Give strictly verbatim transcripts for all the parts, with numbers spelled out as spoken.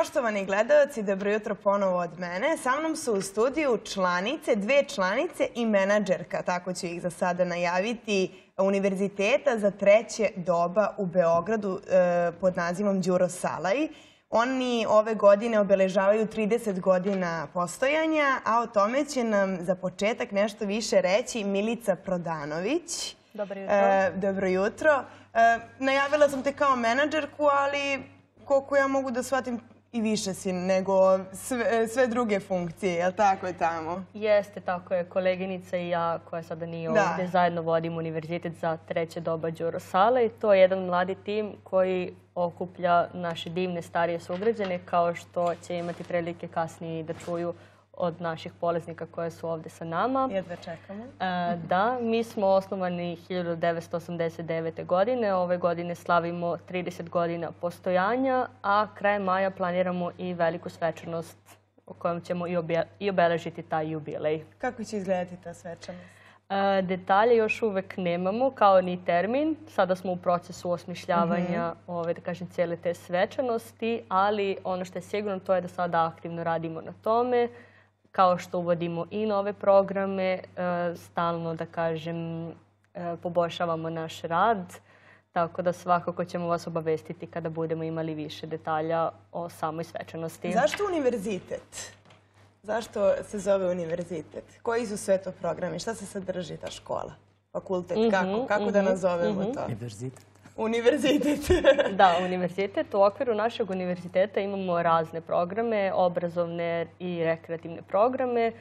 poštovani gledalci, dobro jutro ponovo od mene. Sa mnom su u studiju članice, dve članice i menadžerka, tako ću ih za sada najaviti, Univerziteta za treće doba u Beogradu pod nazivom Đuro Salaj. Oni ove godine obeležavaju trideset godina postojanja, a o tome će nam za početak nešto više reći Milica Prodanović. Dobro jutro. Dobro jutro. Najavila sam te kao menadžerku, ali koliko ja mogu da shvatim i više si nego sve druge funkcije, je li tako je tamo? Jeste, tako je. Koleginica i ja, koja sada nije ovdje, zajedno vodimo Univerzitet za treće doba Đuro Salaj. To je jedan mladi tim koji okuplja naše divne starije sugrađane, kao što će imati prilike kasnije da čuju od naših polaznika koje su ovdje sa nama. Jedva čekamo. Da, mi smo osnovani hiljadu devetsto osamdeset devete. godine. Ove godine slavimo trideset godina postojanja, a krajem maja planiramo i veliku svečanost o kojom ćemo i obeležiti taj jubilej. Kako će izgledati ta svečanost? Detalje još uvek nemamo, kao ni termin. Sada smo u procesu osmišljavanja ove, da kažem, cijele te svečanosti, ali ono što je sigurno to je da sada aktivno radimo na tome. Kao što uvodimo i nove programe, stalno, da kažem, poboljšavamo naš rad. Tako da svakako ćemo vas obavestiti kada budemo imali više detalja o samoj svečanosti. Zašto univerzitet? Zašto se zove univerzitet? Koji su sve to programi? Šta se sadrži ta škola? Fakultet? Kako? Kako da nazovemo to? Univerzitet. Univerzitet. Da, univerzitet. U okviru našeg univerziteta imamo razne programe, obrazovne i rekreativne programe.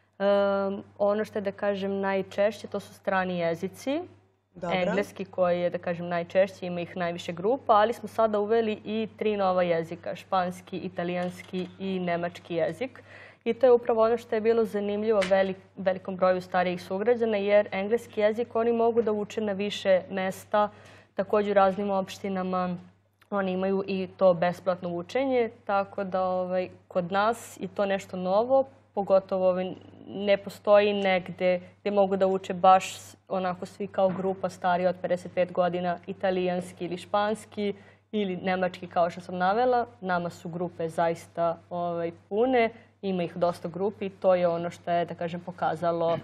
Ono što je, da kažem, najčešće, to su strani jezici. Engleski koji je, da kažem, najčešće, ima ih najviše grupa, ali smo sada uveli i tri nova jezika, španski, italijanski i nemački jezik. I to je upravo ono što je bilo zanimljivo velikom broju starijih sugrađana, jer engleski jezik oni mogu da uče na više mesta, također u raznim opštinama. Oni imaju i to besplatno učenje, tako da kod nas je to nešto novo, pogotovo ne postoji negde gdje mogu da uče baš onako svi kao grupa stariji od pedeset pet godina, italijanski ili španski ili nemački kao što sam navela. Nama su grupe zaista pune, ima ih dosta grupi i to je ono što je, da kažem, pokazalo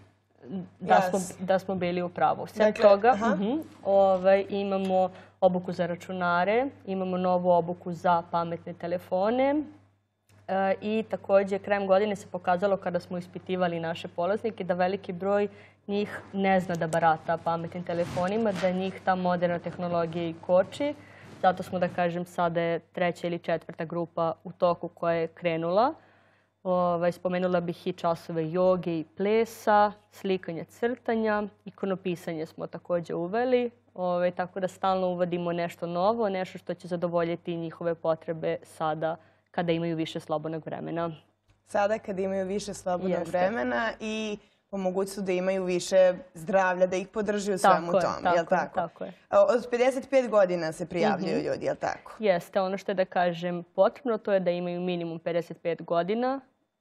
da smo bili u pravu. Sve toga imamo obuku za računare, imamo novu obuku za pametne telefone i također krajem godine se pokazalo kada smo ispitivali naše polaznike da veliki broj njih ne zna da barata pametnim telefonima, da njih ta moderna tehnologija i koči. Zato smo, da kažem, sada je treća ili četvrta grupa u toku koja je krenula. Spomenula bih i časove joge i plesa, slikanja, crtanja, ikonopisanje smo također uveli, tako da stalno uvodimo nešto novo, nešto što će zadovoljiti njihove potrebe sada kada imaju više slobodnog vremena. Sada kada imaju više slobodnog vremena i po mogućstvu da imaju više zdravlja, da ih podrži u svemu tome, je li tako? Tako je. Od pedeset pet godina se prijavljuju ljudi, je li tako? Jeste, ono što je, da kažem, potrebno to je da imaju minimum pedeset pet godina,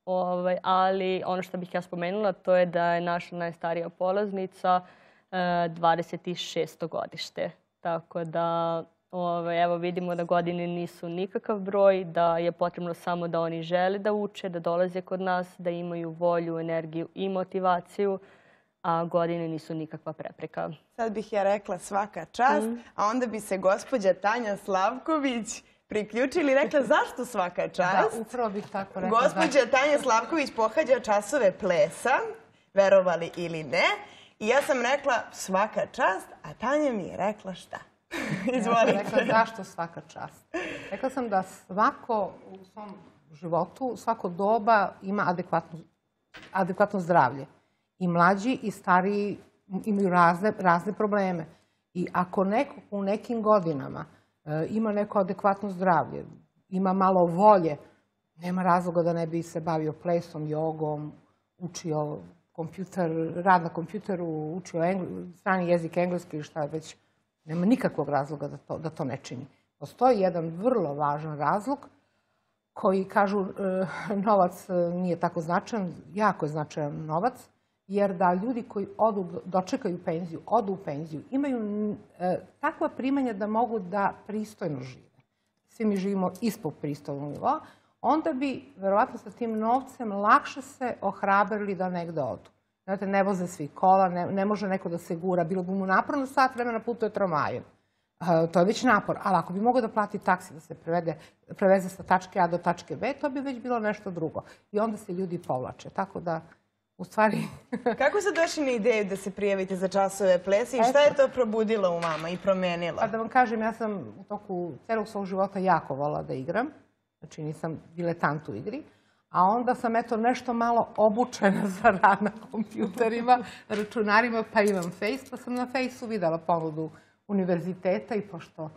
ali ono što bih ja spomenula to je da je naša najstarija polaznica dvadeset šesto godište. Tako da evo vidimo da godine nisu nikakav broj, da je potrebno samo da oni žele da uče, da dolaze kod nas, da imaju volju, energiju i motivaciju, a godine nisu nikakva prepreka. Sad bih ja rekla svaka čast, a onda bi se gospođa Tanja Slavković priključili i rekla zašto svaka čast. Da, upravo bih tako rekla. Gospođa Tanja Slavković pohađa časove plesa, verovali ili ne, i ja sam rekla svaka čast, a Tanja mi je rekla šta? Izvolite. Ja sam rekla zašto svaka čast. Rekla sam da svako u svom životu, svako doba ima adekvatno zdravlje. I mlađi i stariji imaju razne probleme. I ako neko u nekim godinama ima neko adekvatno zdravlje, ima malo volje, nema razloga da ne bi se bavio plesom, jogom, učio rad na kompjuteru, učio strani jezik engleski ili šta već. Nema nikakvog razloga da to ne čini. Postoji jedan vrlo važan razlog koji kažu novac nije tako značajan, jako je značajan novac, jer da ljudi koji dočekaju penziju, odu u penziju, imaju takva primanja da mogu da pristojno žive. svi mi živimo ispod pristojnog nivoa, onda bi, verovatno sa tim novcem, lakše se ohrabrili da negde odu. Znate, ne voze svi kola, ne može neko da se gura, bilo bi mu naporno sat vremena putuje tramvajem. To je već napor, ali ako bi mogao da plati taksi da se preveze sa tačke A do tačke B, to bi već bilo nešto drugo. I onda se ljudi povlače, tako da, u stvari... Kako ste došli na ideju da se prijavite za časove plesa i šta je to probudilo u vama i promenilo? Pa da vam kažem, ja sam u toku celog svog života jako volila da igram, znači nisam diletant u igri, a onda sam eto nešto malo obučena za rad na kompjuterima, računarima, pa imam Face, pa sam na Face-u videla ponudu univerziteta i pošto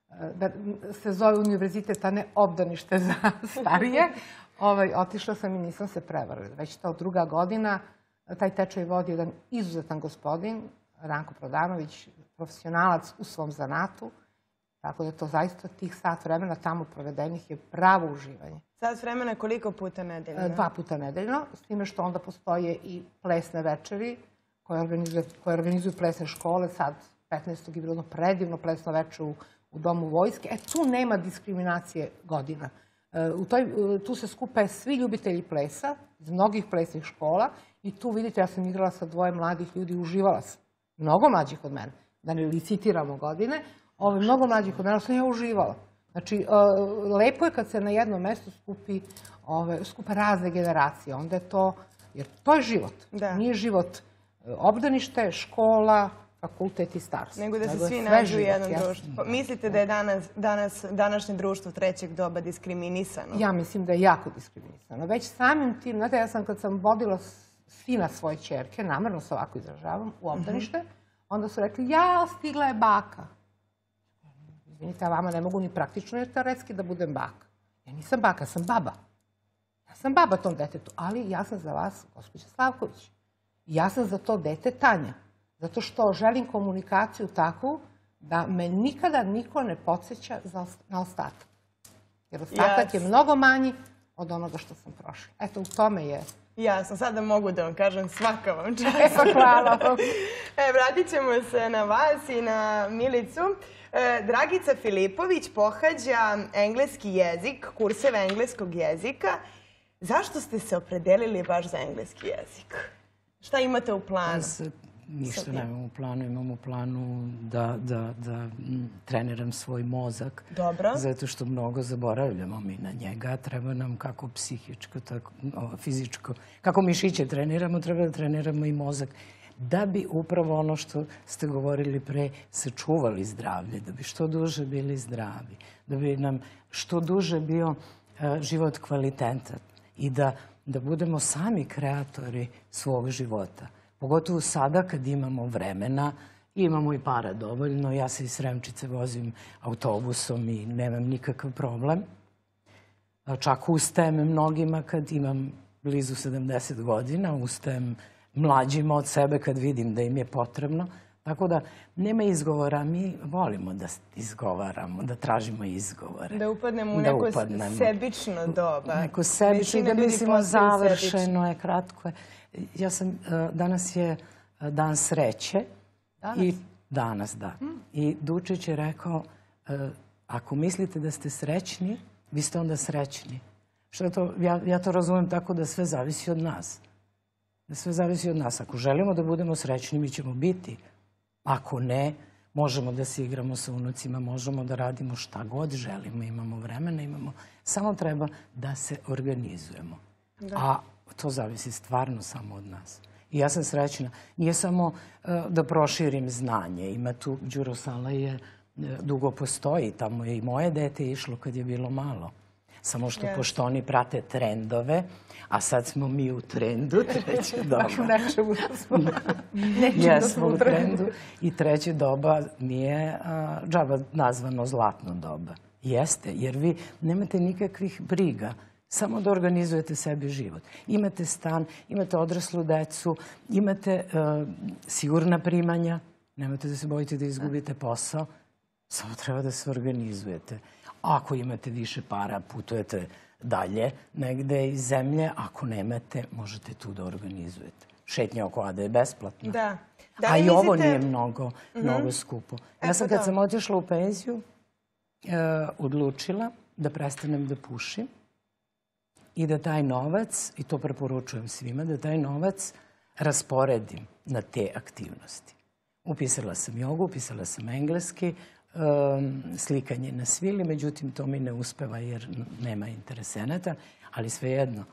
se zove univerzitet, a ne obdanište za starije, otišla sam i nisam se prevarila. Već to druga godina, taj tečaj vodi jedan izuzetan gospodin, Ranko Prodanović, profesionalac u svom zanatu, tako da to zaista tih sat vremena tamo provedenih je pravo uživanje. Sat vremena koliko puta nedeljno? Dva puta nedeljno, s time što onda postoje i plesne večeri koje organizuju plesne škole, sad petnaestog je bilo jedno predivno plesno veče u Domu vojske. E, tu nema diskriminacije godina. Tu se skupe svi ljubitelji plesa iz mnogih plesnih škola i tu vidite, ja sam igrala sa dvoje mladih ljudi, uživala sam. Mnogo mlađih od mene, da ne licitiramo godine, mnogo mlađih od mene, ali sam ja uživala. Znači, lepo je kad se na jednom mestu skupe razne generacije, onda je to, jer to je život. Nije život obdanište, škola, fakultet i starstvo. Nego da se svi nađu u jednom društvu. Mislite da je današnje društvo trećeg doba diskriminisano? Ja mislim da je jako diskriminisano. Već samim tim, znate, ja sam kad sam vodila sina svoje ćerke, namerno se ovako izražavam, u obdanište, onda su rekli, ja, stigla je baka. Izvinite, a vama ne mogu ni praktično jer teoretski da budem baka. Ja nisam baka, ja sam baba. Ja sam baba tom detetu, ali ja sam za vas, gospođa Slavković. Ja sam za to dete Tanja. Zato što želim komunikaciju takvu da me nikada niko ne podsjeća na ostatak. Jer ostatak je mnogo manji od onoga što sam prošla. Eto, u tome je... Jasno, sada mogu da vam kažem svaka vam čast. Evo, hvala vam. Vratit ćemo se na vas i na Milicu. Dragica Filipović pohađa engleski jezik, kurseve engleskog jezika. Zašto ste se opredelili baš za engleski jezik? Šta imate u planu? Ništa nemam u planu. Imam u planu da treniram svoj mozak. Dobro. Zato što mnogo zaboravljamo mi na njega. Treba nam kako psihičko, tako fizičko. Kako mišiće treniramo, treba da treniramo i mozak. Da bi upravo ono što ste govorili pre sačuvali zdravlje, da bi što duže bili zdravi, da bi nam što duže bio život kvalitetan i da budemo sami kreatori svog života. Pogotovo sada kad imamo vremena, imamo i para dovoljno. Ja se iz Sremčice vozim autobusom i nemam nikakav problem. Čak ustajem mnogima kad imam blizu sedamdeset godina, ustajem mlađima od sebe kad vidim da im je potrebno. Tako da nema izgovora, mi volimo da izgovaramo, da tražimo izgovore. Da upadnemo u neko sebično doba. Neko sebično i da mislimo završeno je, kratko je. Ja sam, danas je dan sreće. Danas? Danas, da. I Dučić je rekao, ako mislite da ste srećni, vi ste onda srećni. Ja to razumem tako da sve zavisi od nas. Da sve zavisi od nas. Ako želimo da budemo srećni, mi ćemo biti. Ako ne, možemo da se igramo sa unucima, možemo da radimo šta god želimo, imamo vremena, imamo... Samo treba da se organizujemo. A to zavisi stvarno samo od nas. I ja sam srećna. Nije samo da proširim znanje. Ima tu, Đurosala je dugo postoji, tamo je i moje dete išlo kad je bilo malo. Samo što pošto oni prate trendove, a sad smo mi u trendu, treće doba. Baš u nečemu da smo. Jesmo u trendu. I treće doba nije džaba nazvano zlatno doba. Jeste, jer vi nemate nikakvih briga. Samo da organizujete sebi život. Imate stan, imate odraslu decu, imate sigurna primanja, nemate da se bojite da izgubite posao, samo treba da se organizujete. Ako imate više para, putujete dalje negde iz zemlje, ako nemate, možete tu da organizujete. Šetnja oko Ade je besplatna. Da. A i ovo nije mnogo skupo. Ja sam kad sam otišla u penziju, odlučila da prestanem da pušim i da taj novac, i to preporučujem svima, da taj novac rasporedim na te aktivnosti. Upisala sam jogu, upisala sam engleski, slikanje na svili, međutim to mi ne uspeva jer nema interesenata, ali svejedno,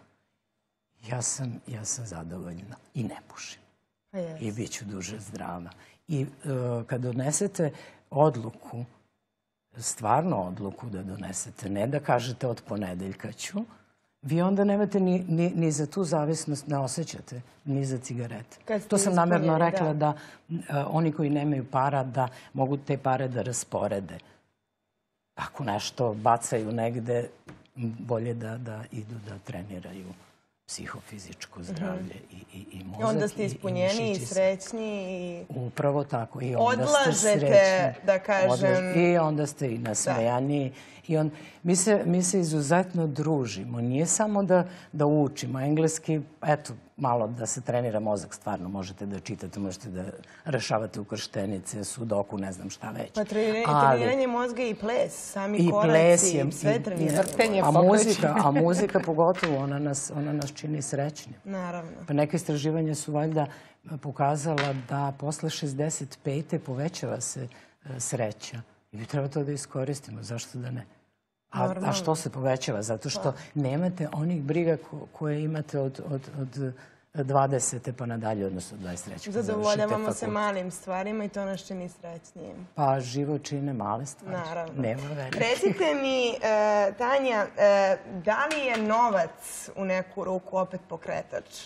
ja sam, ja sam zadovoljna i ne pušim. I bit ću duže zdrava. I kad donesete odluku, stvarno odluku da donesete, ne da kažete od ponedeljka ću, vi onda nemate ni, ni, ni za tu zavisnost, ne osjećate, ni za cigarete. To sam namjerno rekla da oni koji nemaju para da mogu te pare da rasporede. Ako nešto bacaju negde, bolje da, da idu da treniraju psihofizičko zdravlje i, i, i mozak. I onda ste ispunjeni i srećni. I... Upravo tako. I onda odlažete, ste srećni. Da kažem... Odlaž... I onda ste i nasmejaniji. I on, mi, se, mi se izuzetno družimo. Nije samo da, da učimo engleski, eto, malo da se trenira mozak, stvarno možete da čitate, možete da rešavate ukrštenice, sudoku, ne znam šta već. Pa treniranje, ali, treniranje mozga i ples, sami i koraci, ples je, sve treniranje. A muzika, a muzika pogotovo, ona nas, ona nas čini srećnim. Naravno. Pa neke istraživanja su valjda pokazala da posle šezdeset pete povećava se sreća. I bi treba to da iskoristimo, zašto da ne? A, a što se povećava? Zato što nemate onih briga ko, koje imate od, od, od dvadesete pa nadalje, odnosno dvadeset treće Zadovoljavamo se malim stvarima i to nas čini srećnijim. Pa život čine male stvari. Naravno. Nema velike. Recite mi, uh, Tanja, uh, da li je novac u neku ruku opet pokretač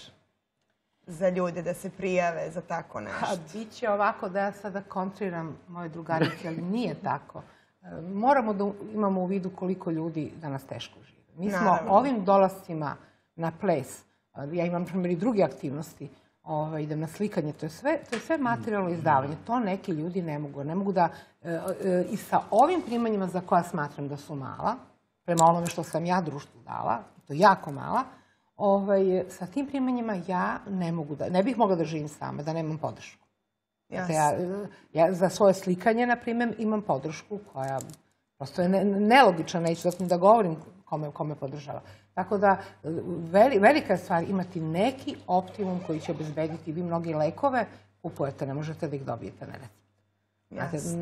za ljude da se prijave za tako nešto? Biće ovako da ja sada kontriram moje drugarice, ali nije tako. Moramo da imamo u vidu koliko ljudi danas teško žive. Mi smo Naravno. ovim dolascima na ples, ja imam primjer i druge aktivnosti, ovaj, idem na slikanje, to je sve, to je sve materijalno izdavanje. To neki ljudi ne mogu. Ne mogu da, e, e, i sa ovim primanjima za koja smatram da su mala, prema onome što sam ja društvu dala, to je jako mala, ovaj, sa tim primanjima ja ne mogu da, ne bih mogla da živim sama, da nemam podršku. Ja, ja za svoje slikanje, na primjer, imam podršku koja prosto je ne, nelogična, neću da govorim kome, kome podržava. Tako da, veli, velika je stvar imati neki optimum koji će obezbediti. Vi mnogi lekove kupujete, ne možete da ih dobijete na recept. Yes.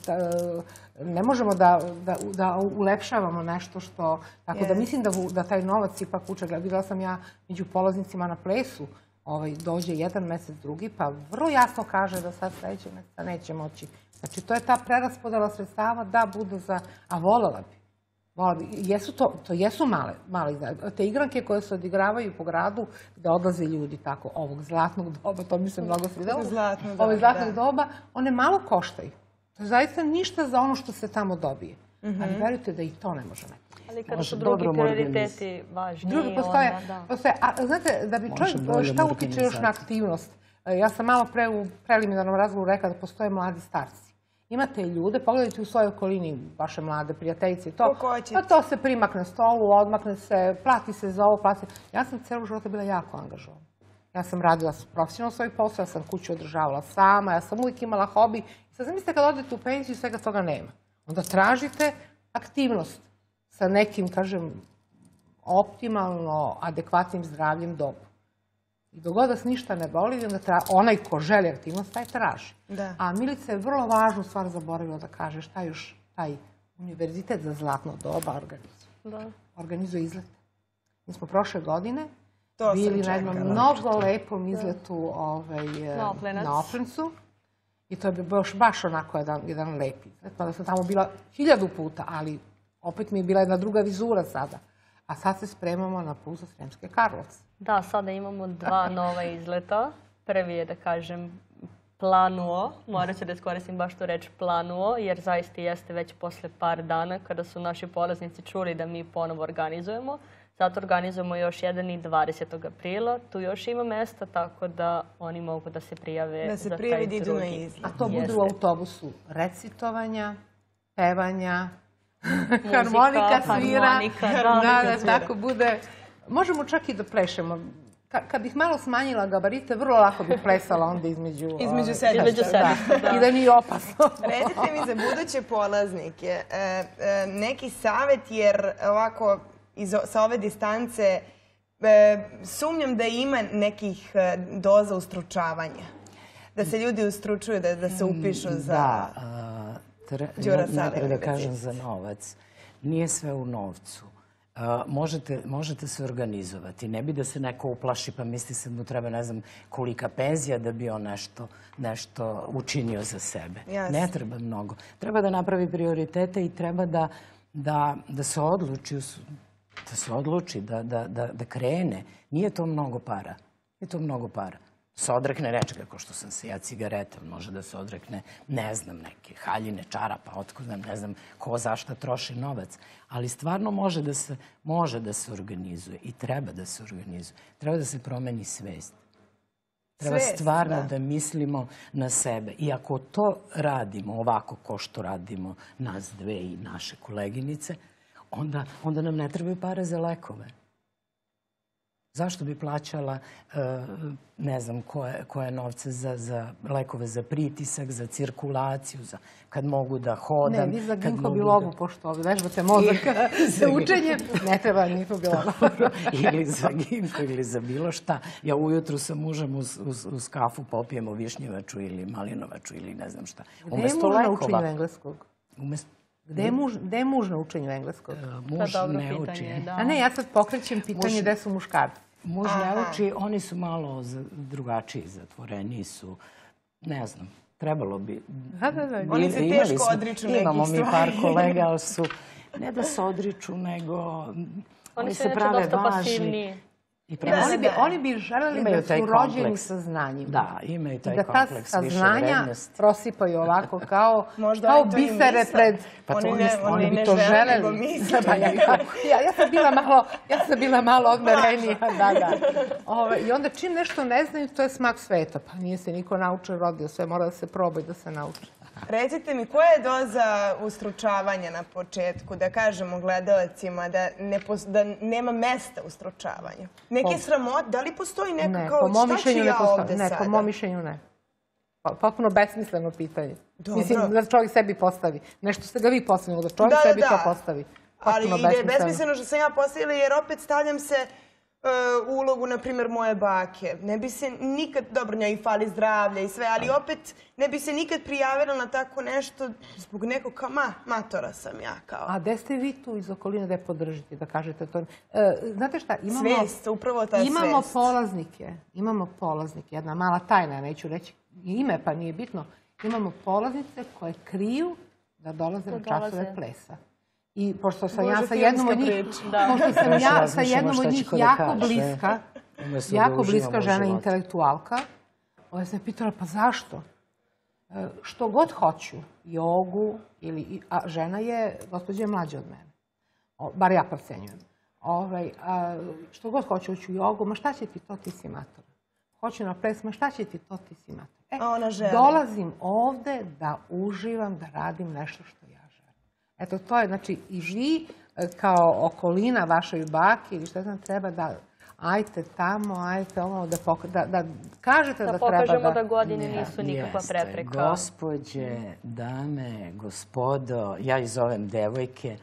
Ne možemo da, da, da ulepšavamo nešto što... Tako yes. da mislim da, da taj novac ipak uče. Videla sam ja među polaznicima na plesu, Ovaj, dođe jedan mesec, drugi, pa vrlo jasno kaže da sad sledećeg meseca neće moći. Znači, to je ta preraspodela sredstava da bude za... A volela bi. Volela bi. Jesu to, to jesu male, male te igranke koje se odigravaju po gradu gde odlaze ljudi tako ovog zlatnog doba, to mi se mnogo svidelo. Zlatnog Ovog zlatnog doba, one malo koštaju. To je zaista ništa za ono što se tamo dobije. Mm-hmm. Ali verujte da i to ne može neko. Ali kada su drugi prioriteti važniji, drugi postoje, onda, da. Postoje, a znate, da bi čovjek šta utiče još na aktivnost? Ja sam malo pre u preliminarnom razgovoru rekla da postoje mladi starci. Imate ljude, pogledajte u svojoj okolini, vaše mlade prijateljice i to. Pa to se primakne stolu, odmakne se, plati se za ovo, plati se. Ja sam celu života bila jako angažovana. Ja sam radila profesionalno svoj posao, ja sam kuću održavala sama, ja sam uvijek imala hobi. Sad zamislite kad odete u penziju, svega toga nema. Onda tražite aktivnost sa nekim, kažem, optimalno adekvatnim zdravljem dobu. I dok god vas ništa ne boli, onda tra... onaj ko želi aktivnost, taj traži. Da. A Milica je vrlo važnu stvar zaboravila da kaže šta još taj univerzitet za zlatno doba organizuje. Da. Organizuje izlete. Mi smo prošle godine to bili na jednom mnogo lepom izletu ovaj, na, na Oprencu. I to je bio baš onako jedan, jedan lep izlet. Pa da sam tamo bila hiljadu puta, ali opet mi je bila jedna druga vizura sada. A sad se spremamo na put za Sremske Karlovce. Da, sada imamo dva nova izleta. Prvi je, da kažem, planuo. Morat ću da iskoristim baš tu reč planuo, jer zaista jeste već posle par dana kada su naši polaznici čuli da mi ponovo organizujemo. Zato organizujemo još jedan i dvadesetog aprila. Tu još ima mesta, tako da oni mogu da se prijave da se za prijave taj idu drugi. Na izlet. A to bude u autobusu recitovanja, pevanja, muzika, harmonika svira. Harmonika, da, da, tako bude. Možemo čak i da plešemo. Kad bih malo smanjila gabarite, vrlo lako bih plesala onda između... Između sedišta. I da nije opasno. Recite mi za buduće polaznike neki savjet, jer ovako sa ove distance sumnjam da ima nekih doza ustručavanja. Da se ljudi ustručuju, da se upišu za Đura Sali. Najprej da kažem za novac. Nije sve u novcu. Možete se organizovati. Ne bi da se neko uplaši pa misli se mu treba ne znam kolika penzija da bi on nešto učinio za sebe. Ne treba mnogo. Treba da napravi prioritete i treba da se odluči, da se odluči, da krene. Nije to mnogo para. Nije to mnogo para. Se odrekne nečega, kao što sam se ja cigarete, može da se odrekne, ne znam, neke haljine, čarapa, otkud znam, ne znam ko zašta troši novac. Ali stvarno može da se, može da se organizuje i treba da se organizuje. Treba da se promeni svest. Treba stvarno da mislimo na sebe. I ako to radimo ovako ko što radimo nas dve i naše koleginice, onda nam ne trebaju pare za lekove. Zašto bi plaćala, ne znam, koje novce za lekove, za pritisak, za cirkulaciju, kad mogu da hodam. Ne, vi za ginko bilogu, pošto vežbate mozak za učenje, ne treba ginko bilogu. Ili za ginko, ili za bilo šta. Ja ujutru sa mužem uz kafu popijemo višnjevaču ili malinovaču ili ne znam šta. Gde je muž na učenju engleskog? Gde je muž na učenju engleskog? Muž ne uči. A ne, ja sad pokrećem pitanje gde su muškarci. Muž ne uči, oni su malo drugačiji, zatvoreni su, ne znam, trebalo bi... Oni se teško odriču nekih stvari. Imamo mi par kolega, ali su, ne da se odriču, nego oni se prave važni. Oni bi želeli da su rođeni sa znanjem. Da, imaju taj kompleks više vrednosti. I da ta saznanja prosipaju ovako kao bisere pred... Oni bi to želeli. Ja sam bila malo odmerenija. I onda čim nešto ne znaju, to je smak sveta. Pa nije se niko naučio rodio, sve mora da se proba i da se nauči. Recite mi, koja je doza ustručavanja na početku, da kažemo gledalcima, da nema mesta ustručavanju? Neke sramote, da li postoji neka kao šta ću ja ovde sada? Ne, po mom mišljenju ne. Potpuno besmisleno pitanje. Mislim, da čovjek sebi postavi. Nešto ste ga vi postavili, da čovjek sebi to postavi. Ali je besmisleno što sam ja postavila, jer opet stavljam se u ulogu, na primjer, moje bake. Ne bi se nikad, dobro, njoj fali zdravlja i sve, ali opet ne bi se nikad prijavila na tako nešto zbog nekog kao, ma, matora sam ja kao. A gde ste vi tu iz okoline da je podržite, da kažete to? Znate šta, imamo... Svest, upravo ta svest. Imamo polaznike, imamo polaznike, jedna mala tajna, neću reći ime, pa nije bitno. Imamo polaznice koje kriju da dolaze na časove plesa. I pošto sam ja sa jednom od njih, pošto sam ja sa jednom od njih jako bliska, jako bliska žena intelektualka, ona se pitala, pa zašto? Što god hoću, jogu, a žena je, gospođa je mlađa od mene, bar ja procenjujem. Što god hoću, hoću jogu, ma šta će ti to, ti si mator. Hoću na ples, ma šta će ti to, ti si mator. Dolazim ovde da uživam, da radim nešto što ja. Eto, to je, znači, i vi kao okolina vašoj baki ili što znam, treba da ajte tamo, ajte ovo, da kažete da treba da... Da pokažemo da godine nisu nikakva prepreka. Gospođe, dame, gospodo, ja ih zovem devojke,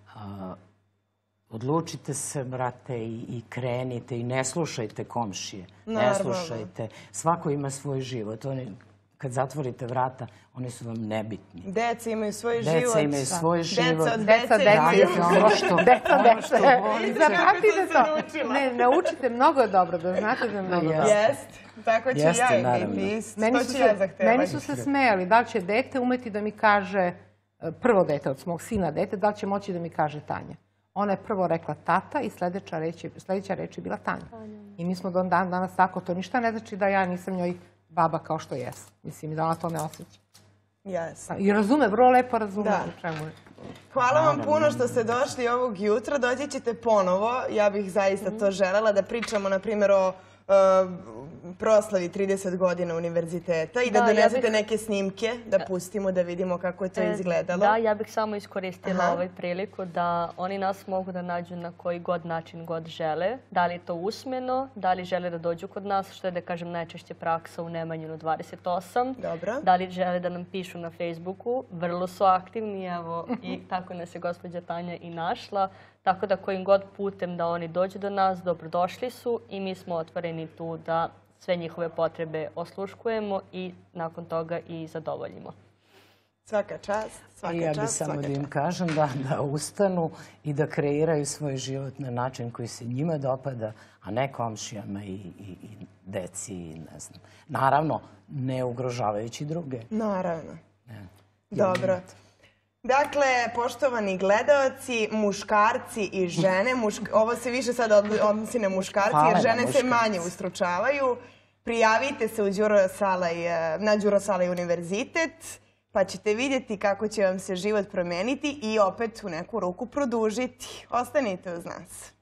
odlučite se, brate, i krenite i ne slušajte komšije. Ne slušajte. Svako ima svoj život. Kad zatvorite vrata, oni su vam nebitni. Deca imaju svoj život. Deca imaju svoj život. Deca od dece imaju. Ono što... Deca od dece. Zapamtite to. Ne, naučite mnogo dobro, da znate da je mnogo dobro. Jest. Tako ću ja imati. To ću ja zahtevati. Meni su se smejali. Da li će dete umeti da mi kaže, prvo dete od mog sina dete, da li će moći da mi kaže Tanja. Ona je prvo rekla tata i sljedeća reč je bila Tanja. I mi smo dan danas tako. To ništa ne znači da ja nisam njoj baba kao što jes. Mislim, i da ona to ne osjeća. Jasno. I razume, vrlo lepo razume u čemu je. Hvala vam puno što ste došli ovog jutra. Doći ćete ponovo. Ja bih zaista to želela da pričamo, na primjer, o proslavi trideset godina univerziteta i da, Da, ja donesete bih- neke snimke, da pustimo, da vidimo kako je to E, izgledalo. Da, ja bih samo iskoristila Aha. ovaj priliku da oni nas mogu da nađu na koji god način god žele. Da li je to usmeno, da li žele da dođu kod nas, što je da kažem najčešće praksa u Nemanjinu dvadeset osam. Dobro. Da li žele da nam pišu na Facebooku, vrlo su aktivni, evo, i tako nas je gospođa Tanja i našla. Tako da kojim god putem da oni dođu do nas, dobrodošli su i mi smo otvoreni tu da sve njihove potrebe osluškujemo i nakon toga i zadovoljimo. Svaka čast, svaka I ja bih čast, samo svaka da im čast. kažem da, da ustanu i da kreiraju svoj život na način koji se njima dopada, a ne komšijama i, i, i deci, i ne znam. Naravno, ne ugrožavajući druge. Naravno. Ne. Dobro. Dakle, poštovani gledaoci, muškarci i žene, mušk- ovo se više sad odli- odnosi na muškarci, Hvala jer na žene se muškarce. manje ustručavaju. Prijavite se u Đuro Salaj, eh, na Đuro Salaj univerzitet, pa ćete vidjeti kako će vam se život promijeniti i opet u neku ruku produžiti. Ostanite uz nas.